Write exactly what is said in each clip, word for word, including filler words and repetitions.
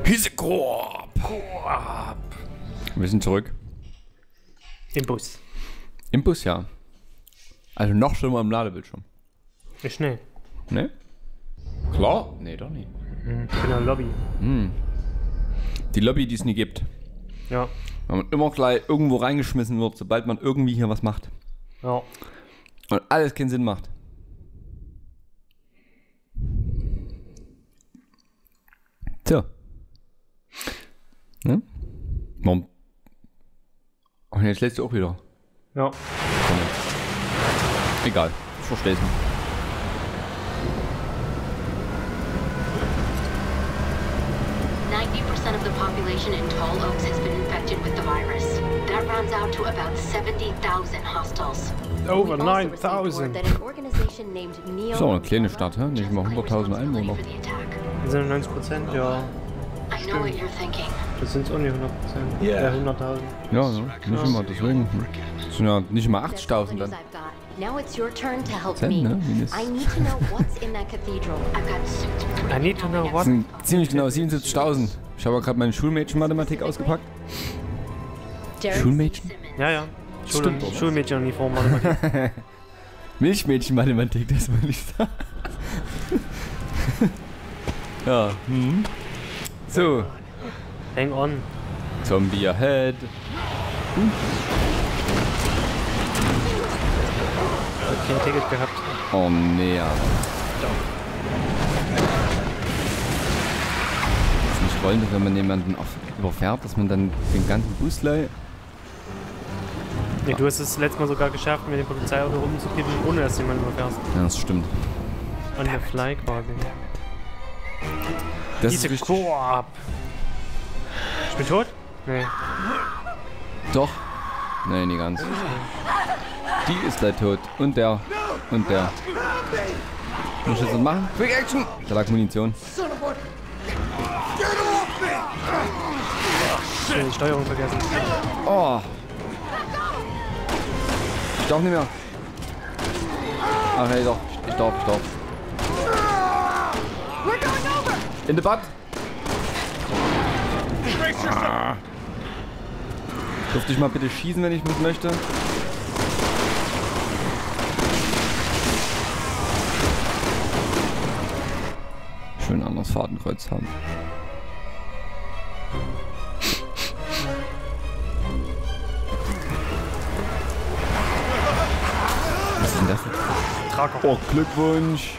Hisse Koop. Wir sind zurück. Im Bus. Im Bus, ja. Also noch schlimmer im Ladebildschirm. Ist schnell. Ne? Klar? Nee, doch nicht. Mhm. Ich bin in der Lobby. Hm. Die Lobby, die es nie gibt. Ja. Weil man immer gleich irgendwo reingeschmissen wird, sobald man irgendwie hier was macht. Ja. Und alles keinen Sinn macht. Tja. Ne? Warum? Ach, jetzt lässt du auch wieder. Ja. Egal, ich verstehe es nicht. ninety percent of the population in Tall Oaks has been infected with the virus. That rounds out to about seventy thousand hostiles. Over nine thousand. So, eine kleine Stadt, hä? Nicht mal hunderttausend Einwohner. Wir sind neunzig Prozent, ja. I know what you're thinking. Das sind auch nicht hundert Prozent. Ja, hunderttausend. Ja, ne? Nicht immer, deswegen. Das sind ja nicht mal achtzigtausend dann. Now it's your turn to help Cent, me. ne? I need to know what's in that cathedral. I've got suits for I need to know Das what. sind ziemlich genau siebenundsiebzigtausend. Ich habe gerade meine Schulmädchen-Mathematik ausgepackt. Schulmädchen? Ja, ja. Schul Stimmt, oder? Schulmädchenuniform, Mathematik. Milchmädchen-Mathematik, das wollte ich sagen. Ja. Mhm. So. Hang on. Zombie ahead. Hm. Ich hab kein Ticket gehabt. Oh nee, ja. Das nicht wollen, dass wenn man jemanden auf, überfährt, dass man dann den ganzen Bus leiht. Nee, du hast es letztes Mal sogar geschafft, mit dem Polizeiauto rumzukippen, ohne dass jemand überfährst. Ja, das stimmt. An der Fly quasi. Das Diese ist richtig. Koop. Ich bin tot? Nee. Doch. Nee, nicht ganz. Die ist gleich tot. Und der. Und der. Muss ich jetzt was machen? Quick Action! Da lag Munition. Ich hab die Steuerung vergessen. Oh. Ich darf nicht mehr. Ach hey, doch. Ich darf, ich darf. In the butt. Ah. Dürfte ich mal bitte schießen, wenn ich mit möchte? Schön anderes Fadenkreuz haben. Was ist denn das? Trager. Oh, Glückwunsch!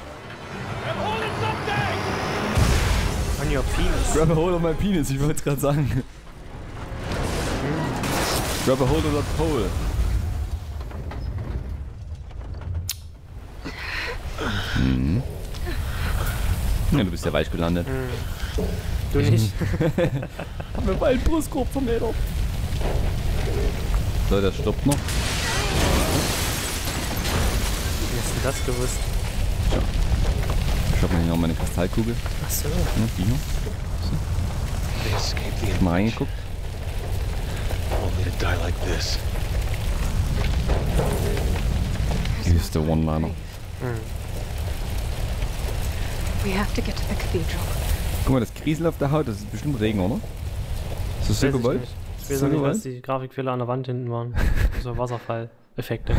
On your penis. Grab a hold of my penis, ich wollte es gerade sagen. Grab a hold of that pole. Mhm. Ja, du bist ja weich gelandet. Mhm. Du nicht? Hab mir bald Brustkorb vermädert. So, der stirbt noch. Wie hast du das gewusst? Ja. Ich hab mir hier noch meine Kristallkugel. Achso. Ja, die hier. So. Hab mal reingeguckt. Hier ist der One-Liner. We have to get to the cathedral. Guck mal, das Kriesel auf der Haut, das ist bestimmt Regen, oder? Ist das so Weiß ich gewollt? nicht. Ich Ist weiß das auch nicht, gewollt? was die Grafikfehler an der Wand hinten waren. So Wasserfall-Effekte.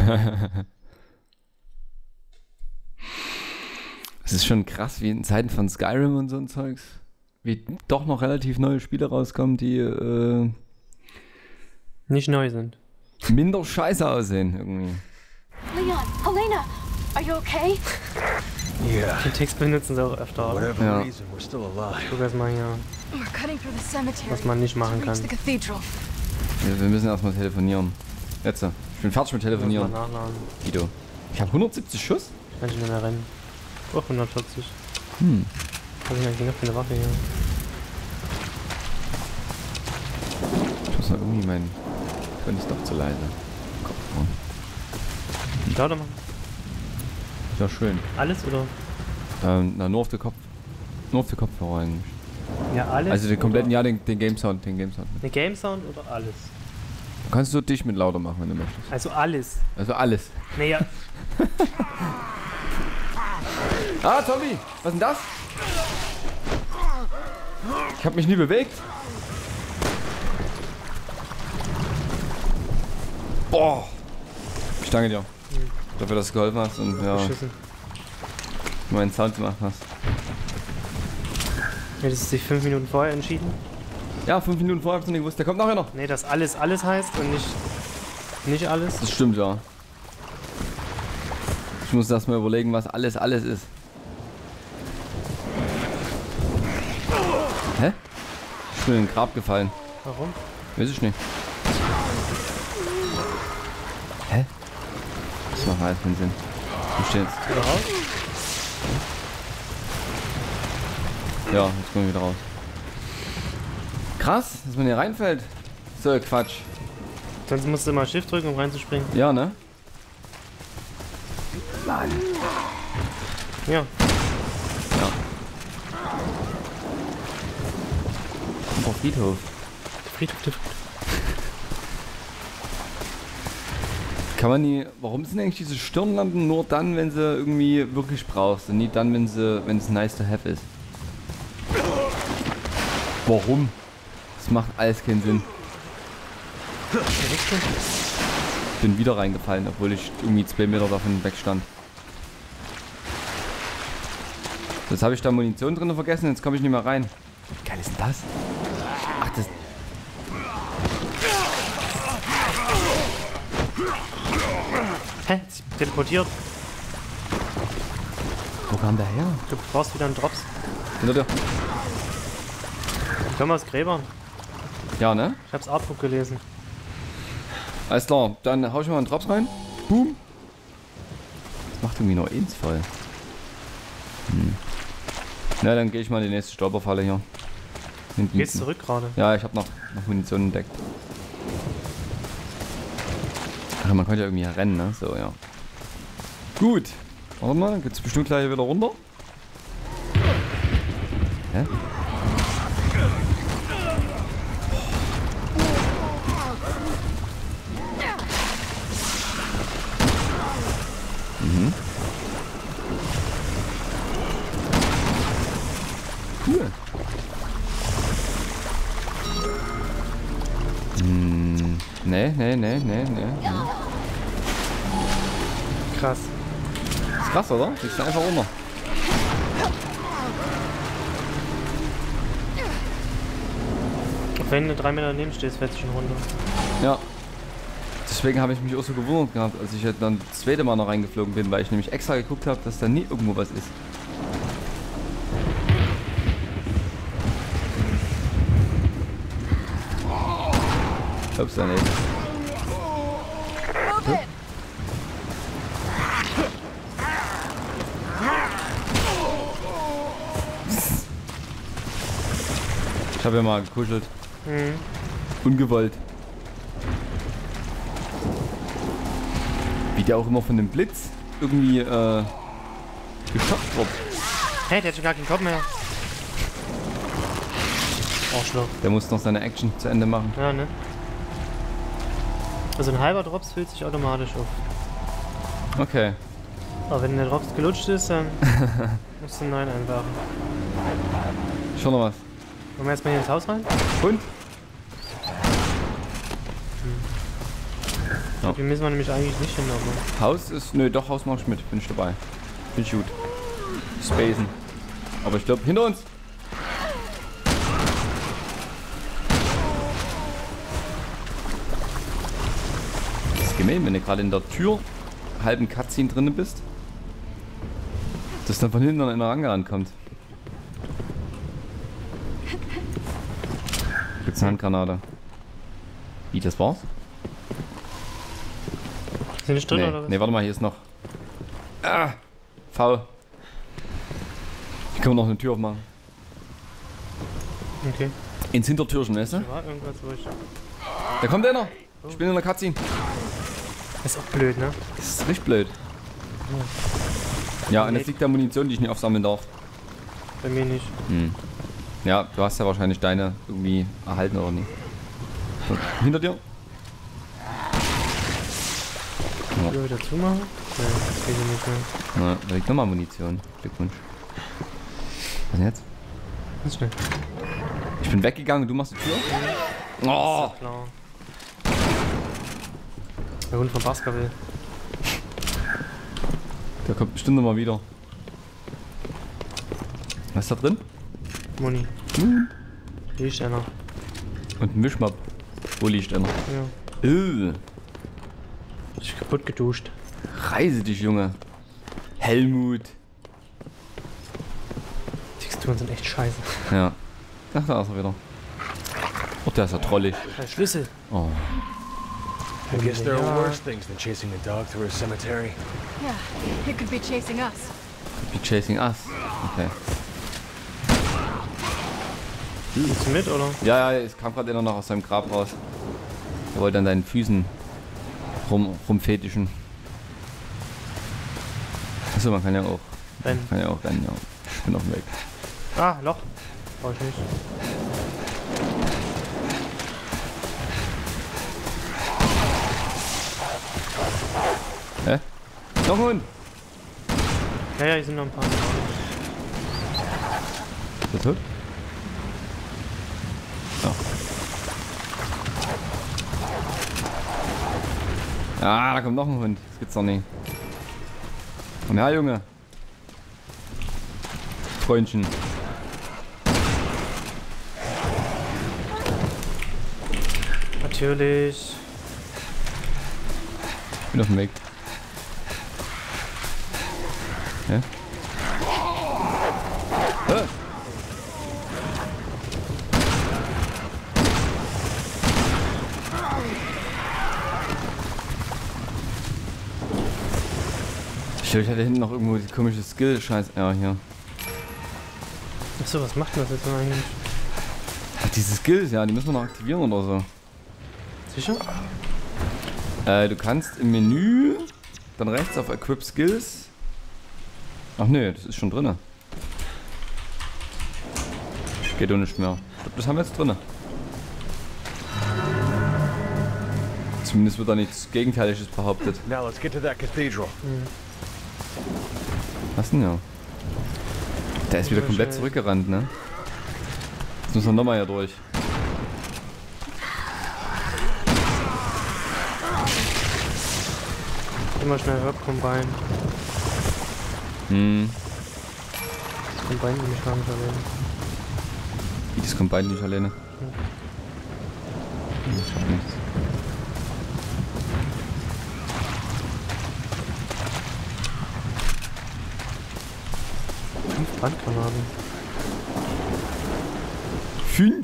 Es ist schon krass, wie in Zeiten von Skyrim und so ein Zeugs, wie doch noch relativ neue Spiele rauskommen, die äh, Nicht neu sind. minder scheiße aussehen irgendwie. Leon, Helena, are you okay? Den Text benutzen sie auch öfter, oder? Ja. Guck erst mal hier, We're cutting through the cemetery. was man nicht machen to kann. reach the cathedral. Wir, wir müssen erstmal telefonieren. Jetzt, ich bin fertig mit Muss telefonieren. mal nachladen. Guido. Ich habe hundertsiebzig Schuss? Kann ich nicht mehr rennen. Oh, hundertvierzig. Hm. Hab ich eigentlich noch für eine Waffe hier? Ich muss mal irgendwie mein... Ton ist doch zu leise. Kopfhörer. Lauter machen. Ja, schön. Alles oder? Ähm, na, nur auf den Kopf. Nur auf den Kopfhörer eigentlich. Ja, alles. Also den kompletten, oder? ja, den, den Game Sound, den Game Sound. Eine Game Sound oder alles? Du kannst du dich mit lauter machen, wenn du möchtest. Also alles. Also alles. Naja. Ah, Tommy! Was ist denn das? Ich habe mich nie bewegt. Boah. Ich danke dir. Dafür, dass du geholfen hast und ja, meinen Sound gemacht hast. Hättest du dich fünf Minuten vorher entschieden? Ja, fünf Minuten vorher hab ich nicht gewusst. Der kommt nachher noch. Nee, dass alles alles heißt und nicht, nicht alles. Das stimmt, ja. Ich muss erst mal überlegen, was alles alles ist. Hä? Ich bin in den Grab gefallen. Warum? Weiß ich nicht. Hä? Das macht alles keinen Sinn. Wo steht's? Wieder raus? Ja, jetzt kommen wir wieder raus. Krass, dass man hier reinfällt. So, Quatsch. Sonst musst du immer Shift drücken, um reinzuspringen. Ja, ne? Mann. Ja. Ja. Oh, Friedhof. Friedhof, Friedhof. Kann man nie. Warum sind eigentlich diese Stirnlampen nur dann, wenn sie irgendwie wirklich brauchst und nie dann, wenn sie, wenn es nice to have ist? Warum? Das macht alles keinen Sinn. Bin wieder reingefallen, obwohl ich irgendwie zwei Meter davon weg stand. Jetzt habe ich da Munition drin vergessen, jetzt komme ich nicht mehr rein. Wie geil ist denn das? Ach, das... Hä? Sie teleportiert. Wo kam der her? Du brauchst wieder einen Drops. Hinter dir. Komm aus Gräbern. Ja, ne? Ich hab's Artbook gelesen. Alles klar, dann hau ich mal einen Drops rein. Boom. Das macht irgendwie nur eins voll. Hm. Na, dann gehe ich mal in die nächste Stolperfalle hier. Hinten. Gehst zurück gerade. Ja, ich habe noch, noch Munition entdeckt. Ach, man konnte ja irgendwie rennen, ne? So, ja. Gut. Warte mal, dann geht's bestimmt gleich wieder runter. Hä? Mhm. Cool. Hm. Nee, nee, nee, nee, nee. Krass. Ist krass, oder? Ich bin einfach runter. Wenn du drei Meter daneben stehst, fällst du schon runter. Ja. Deswegen habe ich mich auch so gewundert gehabt, als ich halt dann das zweite Mal noch reingeflogen bin, weil ich nämlich extra geguckt habe, dass da nie irgendwo was ist. Ups, da nicht. Okay. Ich habe ja mal gekuschelt. Mhm. Ungewollt. Wie der auch immer von dem Blitz irgendwie äh, geschockt wird. Hey, der hat schon gar keinen Kopf mehr. Arschloch. Der muss noch seine Action zu Ende machen. Ja, ne? Also ein halber Drops füllt sich automatisch auf. Okay. Aber wenn der Drops gelutscht ist, dann musst du einen neuen einwerfen. Schon noch was. Wollen wir erstmal hier ins Haus rein? Und? Ja. Hier müssen wir nämlich eigentlich nicht hin, aber... Haus ist... Nö, doch, Haus mach ich mit. Bin ich dabei. Bin ich gut. Spacen. Aber ich glaube, hinter uns. Das ist gemein, wenn du gerade in der Tür halben Cutscene drin bist. Dass dann von hinten einer angerannt kommt. Gibt's eine Handgranate. Wie, das war's? Sind nicht drin nee. oder was? Nee, warte mal, hier ist noch. Ah! Faul. Hier können wir noch eine Tür aufmachen. Okay. Ins Hintertürchen, weißt du? Da war irgendwas, wo ich... Da kommt einer! Ich bin in der Cutscene. Das ist auch blöd, ne? Das ist richtig blöd. Ja, und jetzt liegt da Munition, die ich nicht aufsammeln darf. Bei mir nicht. Hm. Ja, du hast ja wahrscheinlich deine irgendwie erhalten oder nicht. So, hinter dir. Ja. Wieder zumachen? Nein, das geht nicht mehr. Na, da liegt nochmal Munition. Glückwunsch. Was denn jetzt? Ganz schnell. Ich bin weggegangen und du machst die Tür? Oh! Klar. Der Hund von Baskerville. Der kommt bestimmt noch mal wieder. Was ist da drin? Moni. Hm. Hier ist einer. Und ein Mischmapp. Wo liegt einer? Ja. Äh. Ich bin kaputt geduscht. Reise dich, Junge. Helmut. Texturen sind echt scheiße. Ja. Ach, da ist er wieder. Oh, der ist ja trollig. Der Schlüssel. Oh. I guess there are Ja. worse things than chasing a dog through a cemetery. Yeah, it could be chasing us. Be chasing us. Okay. Gehst du mit, oder? Ja, ja, es kam gerade einer noch aus seinem Grab raus. Er wollte an deinen Füßen rum, rumfetischen. Achso, man kann ja auch. Rennen. Kann ja auch rennen, ja. Ich bin auf dem Weg. Ah, Loch. Brauch ich nicht. Hä? Noch ein Hund! Ja, ja, hier sind noch ein paar. Ist der tot? Ja. Ah, da kommt noch ein Hund. Das gibt's doch nicht. Komm her, Junge. Freundchen. Natürlich. Ich bin auf dem Weg. Hä? Hä? Ich hatte hinten noch irgendwo die komische Skill-Scheiß. Ja, hier. Achso, was macht denn das jetzt eigentlich? Ach, diese Skills, ja, die müssen wir noch aktivieren oder so. Sicher? Äh, du kannst im Menü dann rechts auf Equip Skills. Ach nee, das ist schon drinne. Geht doch nicht mehr. Ich glaube, das haben wir jetzt drinne. Zumindest wird da nichts Gegenteiliges behauptet. Now let's get to that cathedral. Was denn ja? Der ist wieder komplett zurückgerannt, ne? Jetzt müssen wir nochmal hier durch. Immer schnell Herb Combine. Hm. Das Combine will ich gar nicht erwähnen. Wie, das kommt beide nicht alleine? Hm, ich hab nichts. Fünf Brandgranaten. Fünf?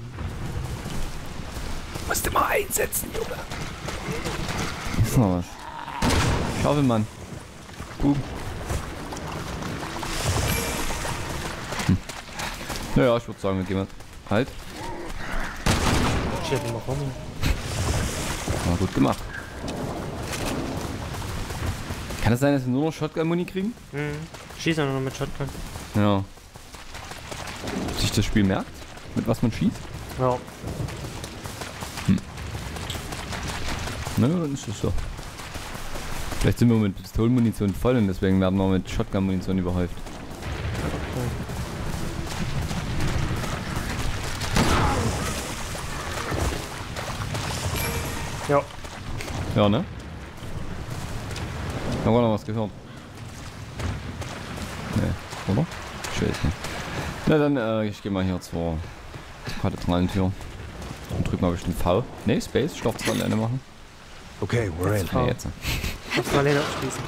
Musst du mal einsetzen, Junge. Ist noch was. Schaufelmann. Boom. Hm. Naja, ich würde sagen, wir gehen mal. Halt. Ich hätte noch rum. War gut gemacht. Kann es sein, dass wir nur noch Shotgun-Muni kriegen? Mhm. Schieß nur noch mit Shotgun. Ja. Ob sich das Spiel merkt, mit was man schießt? Ja. Na, dann ist das so. Vielleicht sind wir mit Pistolenmunition voll und deswegen werden wir mit Shotgun-Munition überhäuft. Ja. Ja, ne? Haben wir noch was gehört? Nee, oder? Ich weiß nicht. Na dann, äh, ich gehe mal hier zur Kathedralentür. Und drück mal bestimmt V. Ne, Space, ich darf es alleine machen. Okay, we're in. Ja, jetzt. Lass mal alleine abschließen.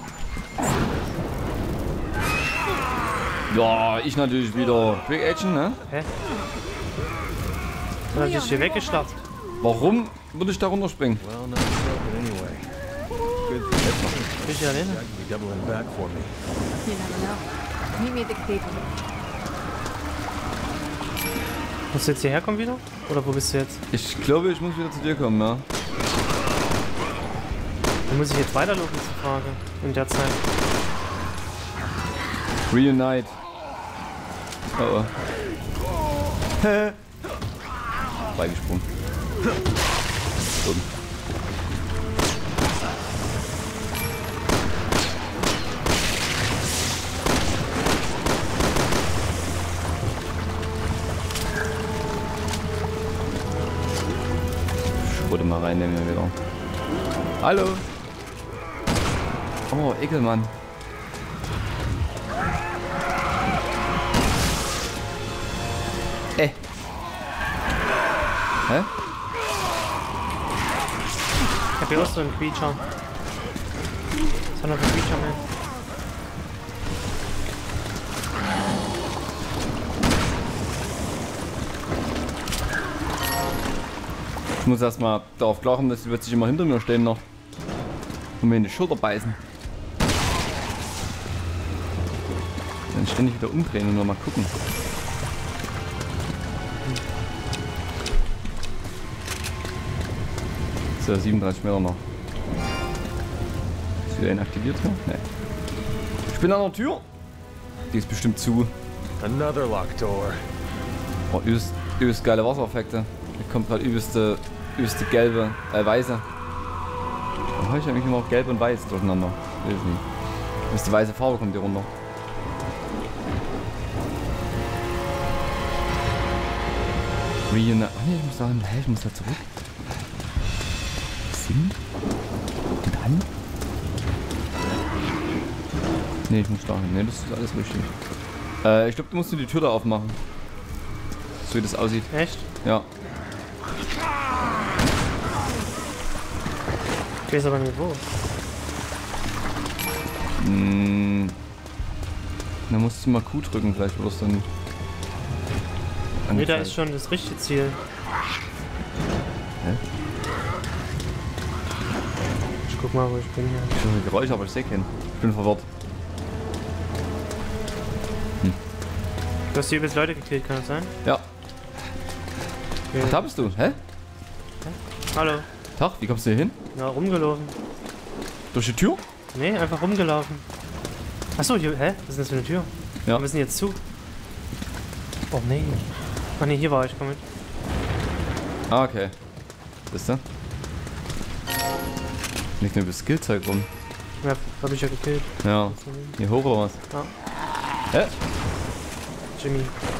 Ja, ich natürlich wieder Quick Action, ne? Hä? Dann hab ich hier weggestarrt. Warum würde ich da runterspringen? Well, not broken anyway. Good thing Bin ich alleine? I can be doubling back for me. You never know. Meet me at the cathedral. Musst du jetzt hierher kommen wieder? Oder wo bist du jetzt? Ich glaube, ich muss wieder zu dir kommen, ja. Wo muss ich jetzt weiterlaufen, ist die Frage. In der Zeit. Reunite. Oh oh. Hä? Beigesprungen. Dumm. U-Boote mal reinnehmen hier wieder. Hallo! Oh, Ekelmann. Äh. Hä? Ich hab hier auch so einen Creature. Was hat noch ein Creature mehr? Ich muss erstmal darauf klarkommen, dass die wird sich immer hinter mir stehen noch. Und mir in die Schulter beißen. Dann ständig wieder umdrehen und nur mal gucken. So, siebenunddreißig Meter noch. Ist wieder inaktiviert hier? Nee. Ich bin an der Tür. Die ist bestimmt zu. Another locked door. Oh, übelst, übelst geile Wassereffekte. Hier kommt gerade übelste, übelste gelbe, äh, weiße. Da habe ich eigentlich immer gelb und weiß durcheinander. Ich weiß nicht. Übelste weiße Farbe kommt hier runter. Reunion. Ach nee, ich muss da, hä, ich muss da zurück. Sinn? Und dann? Nee, ich muss da hin. Nee, das ist alles richtig. Äh, ich glaube, du musst nur die Tür da aufmachen. So wie das aussieht. Echt? Ja. Ich weiß aber nicht wo. Mmh. Da musst du mal Q drücken, vielleicht wird es dann. Nee, da ist schon das richtige Ziel. Hä? Ich guck mal, wo ich bin hier. Ich höre Geräusche, aber ich sehe keinen. Ich bin verwirrt. Du hast hier übelst Leute gekillt, kann das sein? Ja. Okay. Ach, da bist du. Hä? Hallo. Tag, wie kommst du hier hin? Ja, rumgelaufen. Durch die Tür? Nee, einfach rumgelaufen. Achso, hier, hä? Was ist das für eine Tür? Ja. Wir müssen jetzt zu. Oh nee. Ach nee, hier war ich, komm mit. Ah, okay. Bist du? Liegt nur über Skillzeug rum. Ja, hab ich ja gekillt. Ja. Hier hoch oder was? Ja. Hä? Jimmy.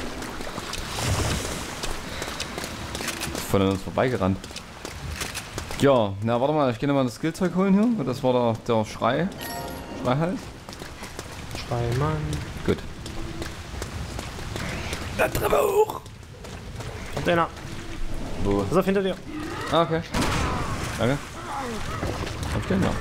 Voll an uns vorbeigerannt. Ja, na warte mal, ich gehe nochmal das Skillzeug holen hier. Das war der, der Schrei. Schreihals. Schreimann. Gut. Da Treppe hoch! Kommt einer. Wo? Pass auf, hinter dir. Ah, okay. Danke. Hab ich den, ja.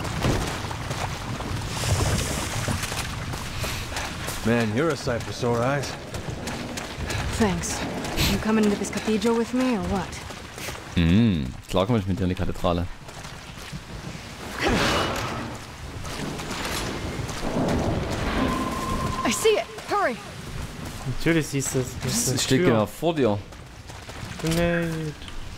Man, you're a sight for sore eyes. Thanks. You coming into this cathedral with me or what? Mhm. Klar komme ich mit dir in die Kathedrale. I see it. Hurry. Natürlich siehst du es. Das ist Es eine steht Tür. genau vor dir. Grenade.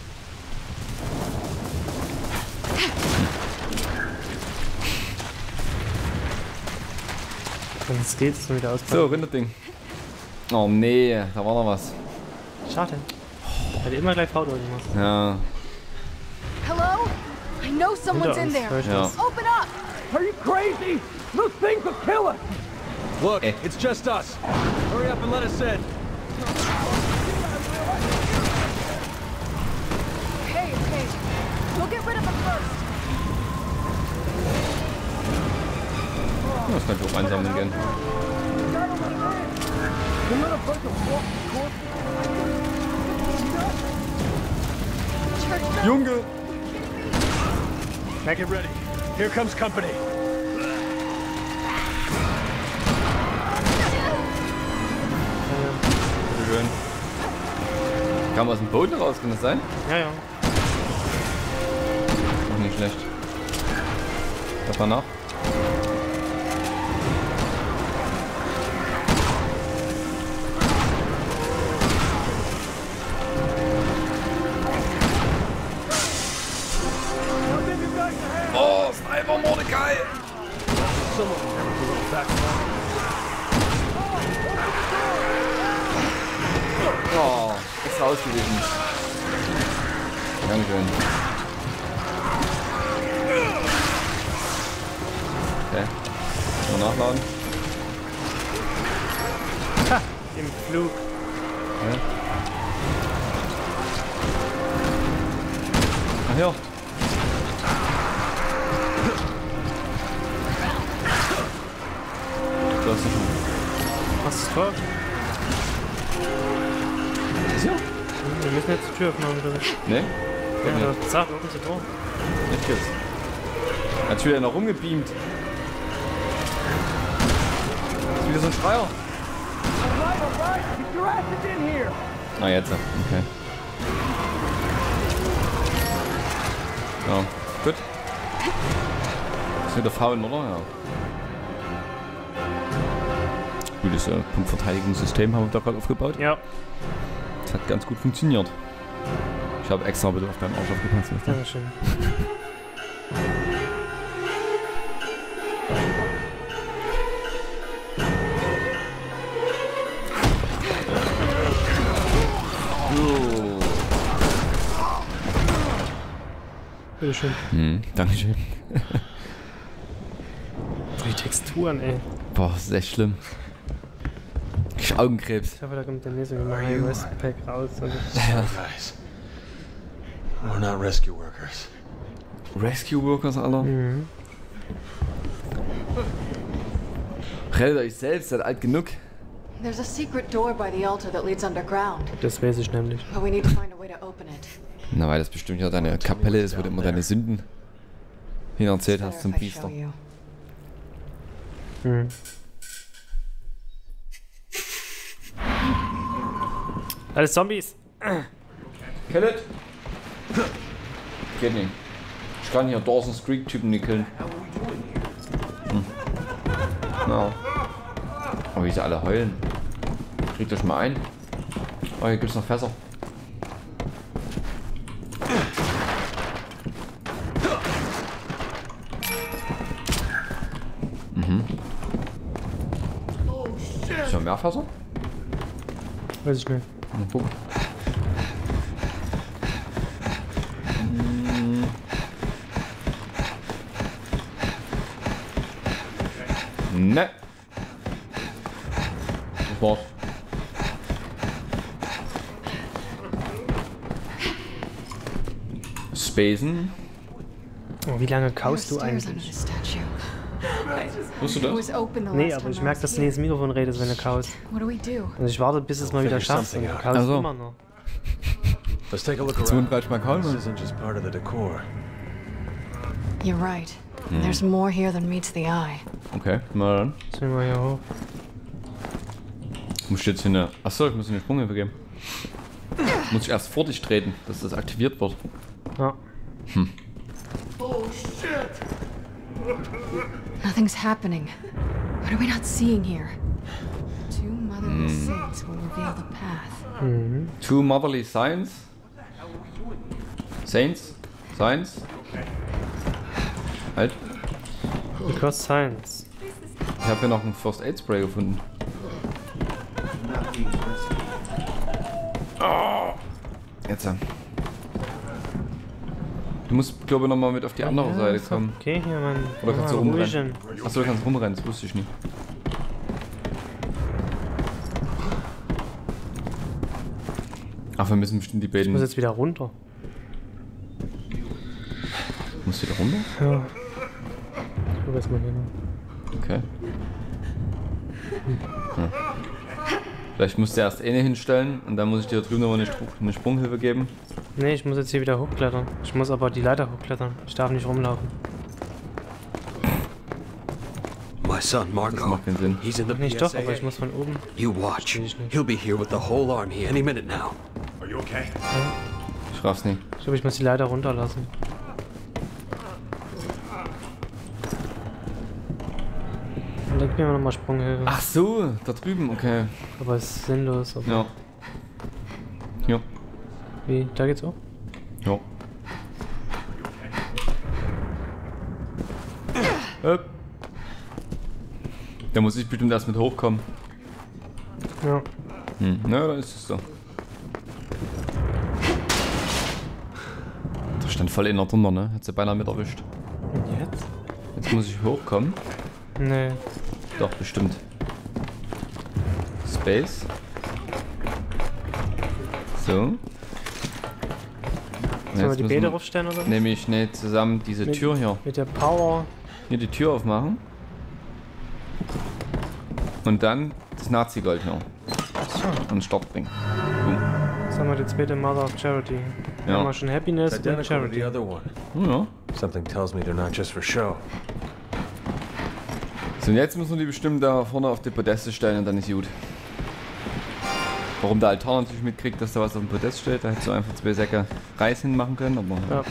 Dann steht es wieder aus. So, Rinderding. Oh nee, da war noch was. Schade. Hätte immer gleich V drücken müssen. Ja. Hello? I know someone's in there. Hör ich Ja. das? Open up. Are you crazy? Those things will kill us! Look, Eh. it's just us. Hurry up and let us in. Okay, okay. We'll get rid of them first. Das könnte auch einsammeln gehen. Church, Junge! Now get ready. Here comes company. Schön. Kam aus dem Boden raus, kann das sein? Ja, ja. Auch nicht schlecht. Lass mal nach. Oh, Sniper Mordecai! Oh, ist ausgewichen. Dankeschön. Okay. Mal nachladen. Ha! Im Flug. Ja. her. Da ist er schon. Was ist tot? Ist ja? Wir müssen jetzt die Tür öffnen, oder? Ne? Ja, nee. du hast gesagt, open the door. Nicht jetzt. Hat schon wieder noch rumgebeamt. Ist wieder so ein Schreier. Alright, alright, get your asses in here! Ah, jetzt. Okay. Ja, gut. Ist wieder faulen, oder? Ja. Gutes äh, Punktverteidigungssystem haben wir da gerade aufgebaut. Ja. Das hat ganz gut funktioniert. Ich habe extra bitte auf deinen Arsch aufgepasst. Weißt du? Ja, schön. Bitteschön. Hm, Dankeschön. Die Texturen, ey. Boah, das ist echt schlimm. Ich hab Augenkrebs. Ich hoffe, da kommt der nächste High West Pack raus. Und Guys, we're not rescue workers. Rescue Workers, Alter. mhm. Rettet euch selbst, seid alt genug. There's a secret door by the altar that leads underground, Das weiß ich nämlich. but we need to find a way to open it. Na, weil das bestimmt ja deine Kapelle ist, wo du immer deine Sünden hin erzählt hast zum Better if I show Priester. you. Mhm. Alles Zombies! Kill it! Geht nicht. Ich kann hier Dawson's Creek Typen nicht killen. Hm. No. Aber wie sie alle heulen. Kriegt euch mal ein. Oh, hier gibt's noch Fässer. Mhm. Ist ja mehr Fässer? Weiß ich nicht. Mal gucken. Ne. Das war's. Spacen. Oh, wie lange There are kaust du stairs under eigentlich? the statue. Wusstest It du das? was open the Nee, last aber time ich I merke, was dass du nicht ins here. Mikrofon redest, wenn du kaust. What do we do? Also ich warte, bis es mal wieder Figure schaffst und something du out. kaust Also. immer noch. Let's take a look around. zweiunddreißig Mal kauen. This isn't just part of the decor. You're right. There's more here than meets the eye. Okay, mal dann. Jetzt gehen wir hier hoch. Muss ich jetzt hier eine. Achso, ich muss eine Sprunghilfe geben. Muss ich erst vor dich treten, dass das aktiviert wird. Ja. Nothing's happening. What are we not seeing here? Two motherly saints will reveal the path. Mhm. Two Motherly Signs. Saints? Signs? Halt. Because Science. Ich habe hier noch ein First Aid Spray gefunden. Oh. Jetzt. äh. Du musst, glaube ich, nochmal mit auf die andere Ja, Seite ist kommen. Okay, hier, Mann. Oder kannst du Mal ruhig rumrennen? Achso, du kannst rumrennen, das wusste ich nicht. Ach, wir müssen bestimmt die Ich beiden. muss jetzt wieder runter. Musst du da runter? Ja. Ich guck erst mal hier noch. Okay. Hm. Vielleicht musst du erst eine hinstellen und dann muss ich dir da drüben nochmal eine, Stru- eine Sprunghilfe geben. Nee, ich muss jetzt hier wieder hochklettern. Ich muss aber die Leiter hochklettern. Ich darf nicht rumlaufen. My son Das Marco, macht keinen Sinn. he's in the Nicht P doch, S A. aber ich muss von oben. You watch. Will ich nicht. He'll be here with the whole army any minute now. Ich raff's nicht. Ich glaube, ich muss die Leiter runterlassen. Und dann gib mir nochmal Sprunghilfe. Ach so, da drüben, okay. Aber es ist sinnlos. Aber Ja. Ja. Wie? Da geht's auch? Ja. Upp. Da muss ich bestimmt erst mit hochkommen. Ja. Hm. Na, da ist es so. Da stand voll einer drunter, ne? Hat sie beinahe mit erwischt. Und jetzt? Jetzt muss ich hochkommen. Nee. Doch, bestimmt. Space. So. Sollen wir die Bäder aufstellen oder was? Nämlich schnell zusammen diese Mit- Tür hier. Mit der Power. Hier die Tür aufmachen. Und dann das Nazi-Gold hier. Achso. Und den Start bringen. Boom. Was haben wir jetzt bitte? Mother of Charity. Ja. Haben wir schon Happiness It's und identical to the Charity. other one. Oh, ja. Something tells me they're not just for show. So, und jetzt müssen wir die bestimmt da vorne auf die Podeste stellen und dann ist gut. Warum der Altar natürlich mitkriegt, dass da was auf dem Podest steht, da hättest du einfach zwei Säcke Reis hinmachen können, aber... Ja.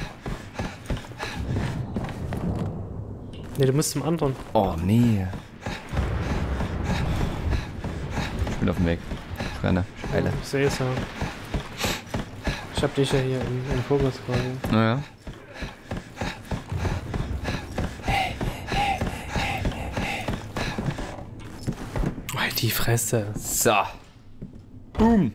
Ne, du musst zum anderen. Oh, nee. Ich bin auf dem Weg. Gerne. Eile. Ich sehe es ja. Ich hab dich ja hier im, im Fokus quasi. Naja. Die Fresse. So. Boom.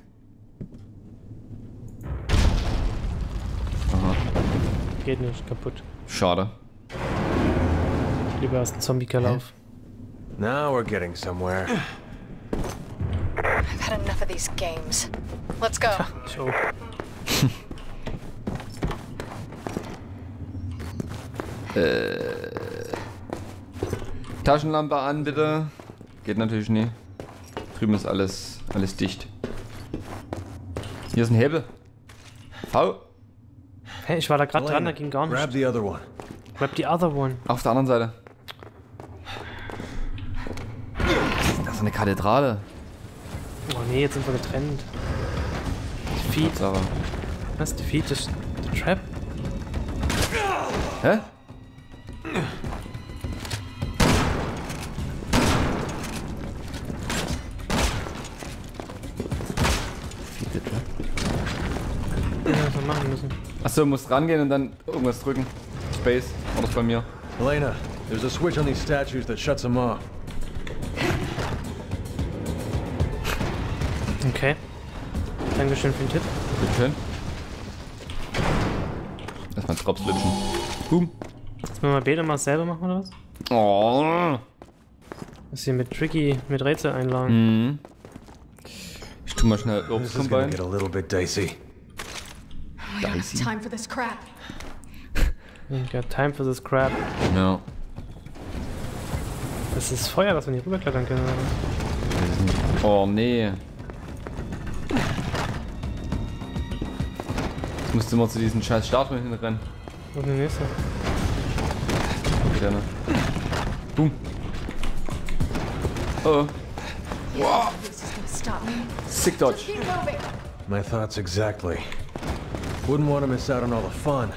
Aha. Geht nicht, kaputt. Schade. Lieber erst ein Zombie-Lauf. Now we're getting somewhere. I've had enough of these games. Let's go. Ich auch. äh. Taschenlampe an, bitte. Geht natürlich nie. Drüben ist alles, alles dicht. Hier ist ein Hebel. V. Hey, ich war da gerade dran, Elena, da ging gar grab nicht. the other one. Grab the other one. Auf der anderen Seite. Das ist eine Kathedrale. Oh nee, jetzt sind wir getrennt. Defeat. Sarah. Was? Defeat? Das the Trap? Hä? Ja, was wir machen müssen. Achso, du musst rangehen und dann irgendwas drücken. Space. War das bei mir? Elena, there's a switch on these statues that shuts them off. Okay. Dankeschön für den Tipp. Bitteschön. Erstmal Drops lutschen. Boom. Jetzt müssen wir Beta mal selber machen oder was? Oh. Das hier mit Tricky, mit Rätsel einladen. Mhm. Ich tu mal schnell Obst This is gonna combine. get a little bit dicey. We don't have time for this crap. Ain't got time for this crap. Ja. Das ist Feuer, dass wir nicht rüberklettern können. Oder? Oh nee. Jetzt musst du mal zu diesen scheiß Statuen hinrennen. Wo ist der nächste? Wieder ne? Boom. Oh. Wow. This is gonna stop me. Sick Dodge. Keep moving. My thoughts exactly. Wouldn't want to miss out on all the fun.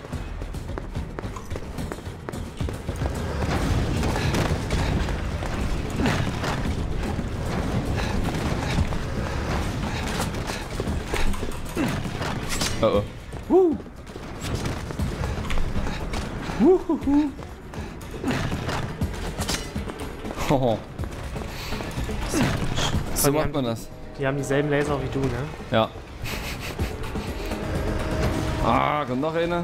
Oh oh. Woo. Wuhuhu. Hoho. So macht man das. Die haben dieselben Laser wie du, ne? Ja. Ah, kommt noch eine.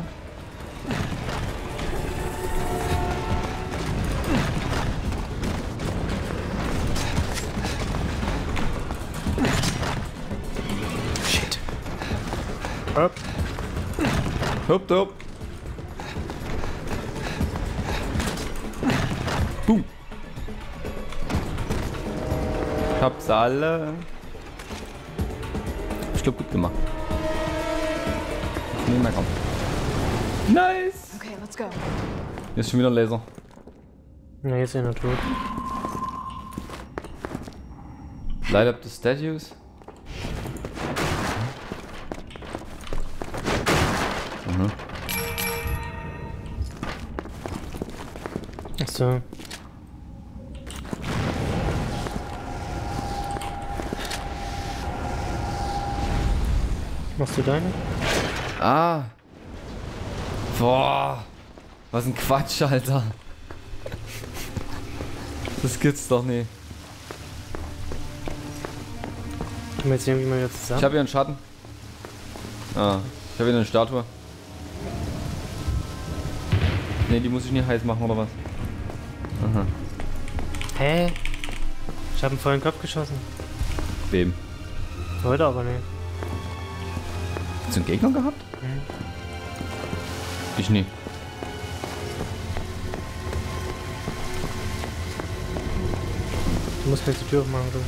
Shit. Hopp. Hopp, hopp. Boom. Ich hab's alle. Ich glaub, gut gemacht. Nee, mehr kommt. Nice! Okay, let's go. Hier ist schon wieder ein Laser. Ja, jetzt ist er noch tot. Light up the statues. Mhm. Achso. Machst du deine? Ah. Boah. Was ein Quatsch, Alter. Das gibt's doch nicht. Können wir jetzt irgendwie mal wieder Ich zusammen? habe hier einen Schatten. Ah. Ich habe hier eine Statue. Ne, die muss ich nicht heiß machen, oder was? Aha. Hä? Ich habe einen vollen Kopf geschossen. Wem? Heute aber nicht. Hast du einen Gegner gehabt? Ich nie. Du musst jetzt die Tür aufmachen, glaube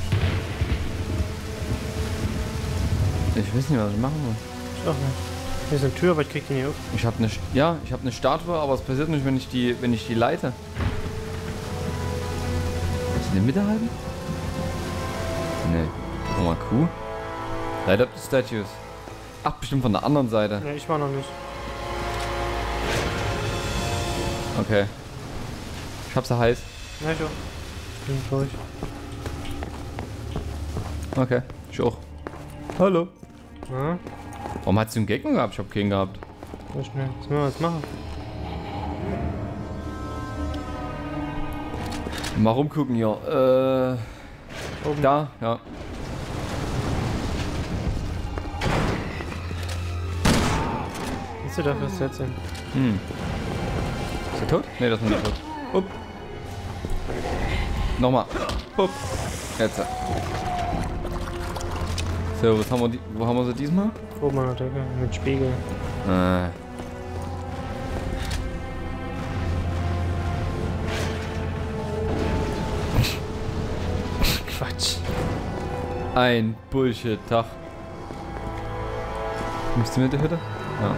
ich. Ich weiß nicht, was ich machen muss. Ich auch nicht. Hier ist eine Tür, aber ich krieg die nicht auf. Ich habe eine, ja, ich habe eine Statue, aber es passiert nicht, wenn ich die, wenn ich die leite. Ist in der Mitte halten? Nee. Nochmal Q. Light up the statues. Ach, bestimmt von der anderen Seite. Ne, ich war noch nicht. Okay. Ich hab's ja heiß. Ja, ich auch. Bin durch. Okay, ich auch. Hallo. Ja, Warum hast du einen Gegner gehabt? Ich hab keinen gehabt. so schnell. Was müssen wir jetzt machen? Mal rumgucken hier. Äh. Oben. Da, ja. Siehst du dafür ist jetzt hin? Hm. Ist er tot? Ne, das ist noch nicht tot. Upp. Nochmal. Upp. Jetzt. So, was haben wir, die, wo haben wir sie diesmal? Oben an der Decke mit Spiegel. Äh. Quatsch. Ein Bullshit-Tag. Bist du mit der Hütte? Ja.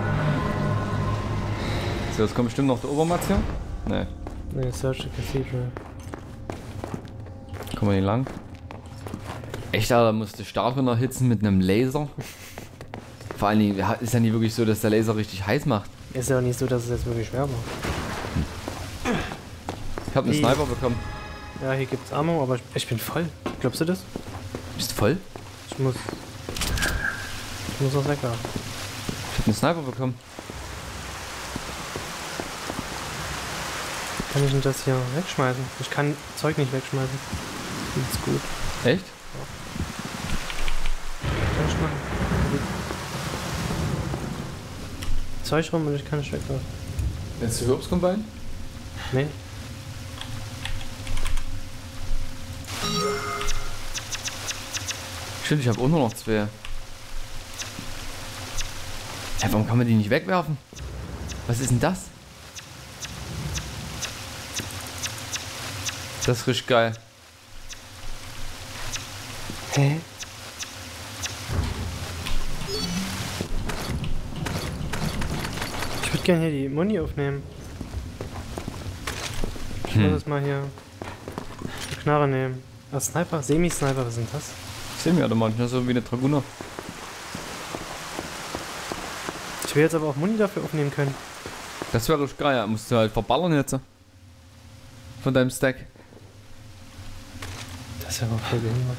So, jetzt kommt bestimmt noch der Obermatz hier. Ne, Ne, Search the Cathedral. kommen wir hier lang. Echt, Alter, musste Statuen erhitzen mit einem Laser. Vor allen Dingen ist ja nie wirklich so, dass der Laser richtig heiß macht. Ist ja auch nicht so, dass es jetzt wirklich schwer war. Ich habe einen Wie? Sniper bekommen. Ja, hier gibt's Ammo, aber ich, ich bin voll. Glaubst du das? Bist du voll? Ich muss. Ich muss was weghaben. Ich habe einen Sniper bekommen. Kann ich denn das hier wegschmeißen? Ich kann Zeug nicht wegschmeißen. Das ist gut. Echt? Kann ich machen. Zeug rum und ich kann nicht wegwerfen. Jetzt du Obstkombine? Nee. Stimmt, ich habe auch nur noch zwei. Hey, warum kann man die nicht wegwerfen? Was ist denn das? Das ist richtig geil. Hä? Ich würde gerne hier die Muni aufnehmen. Ich Hm. muss jetzt mal hier eine Knarre nehmen. Ah, Sniper? Semi-Sniper, was sind das? Sehen wir ja manchmal so wie eine Draguner. Ich will jetzt aber auch Muni dafür aufnehmen können. Das wäre richtig geil, ja. Musst du halt verballern jetzt. Von deinem Stack. Das ist ja aber voll behindert.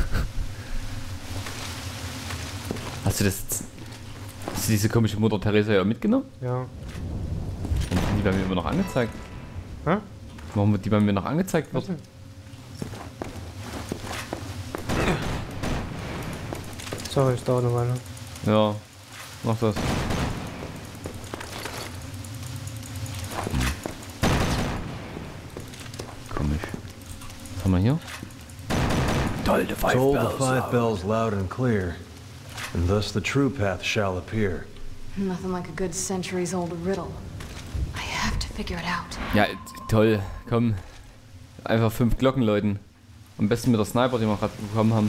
Hast du das. Hast du diese komische Mutter Teresa ja mitgenommen? Ja. Und die bei mir immer noch angezeigt. Hä? Warum wird die bei mir noch angezeigt wird? Warte. Sorry, es dauert eine Weile. Ja, mach das. Komisch. Was haben wir hier? Toll, the five Toll bells. the five bells loud and clear, and thus the true path shall appear. Nothing like a good centuries-old riddle. I have to figure it out. Ja, toll. Komm. Einfach fünf Glocken läuten. Am besten mit der Sniper, die wir gerade bekommen haben.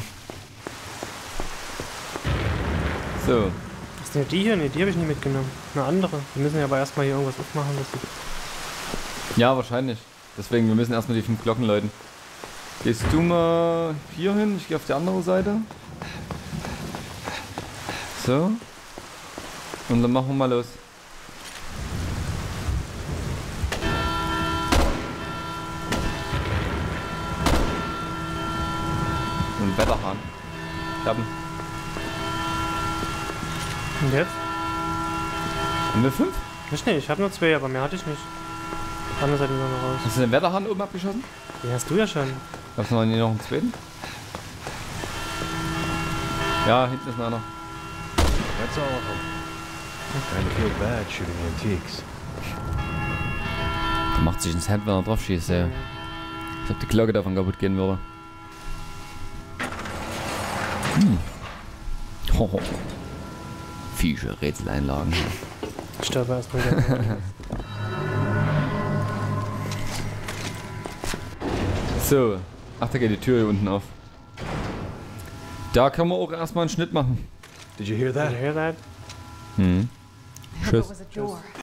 So. Ist denn die hier? Ne, die habe ich nie mitgenommen. Eine andere. Wir müssen ja aber erstmal hier irgendwas aufmachen. Das Ja, wahrscheinlich. Deswegen, wir müssen erstmal die fünf Glocken läuten. Gehst du mal hier hin? Ich gehe auf die andere Seite. So. Und dann machen wir mal los. Und Wetterhahn. Ich hab ihn. Und jetzt? Haben wir fünf? Ich nicht, ich habe nur zwei, aber mehr hatte ich nicht. Andere Seite noch raus. Hast du den Wetterhahn oben abgeschossen? Den hast du ja schon. Gab's noch nie noch einen zweiten? Ja, hinten ist noch einer. That's all of them. Kinda feel bad shooting antiques. Der macht sich ins Hemd, wenn er drauf schießt, ey. Ich ob die Glocke davon kaputt gehen würde. Hm. Hoho. Fische Rätseleinlagen. Ich stolper erstmal wieder. So. Ach, da geht die Tür hier unten auf. Da kann man auch erstmal einen Schnitt machen. Did you hear Did that? you hear that? Hm. I hope it was a door.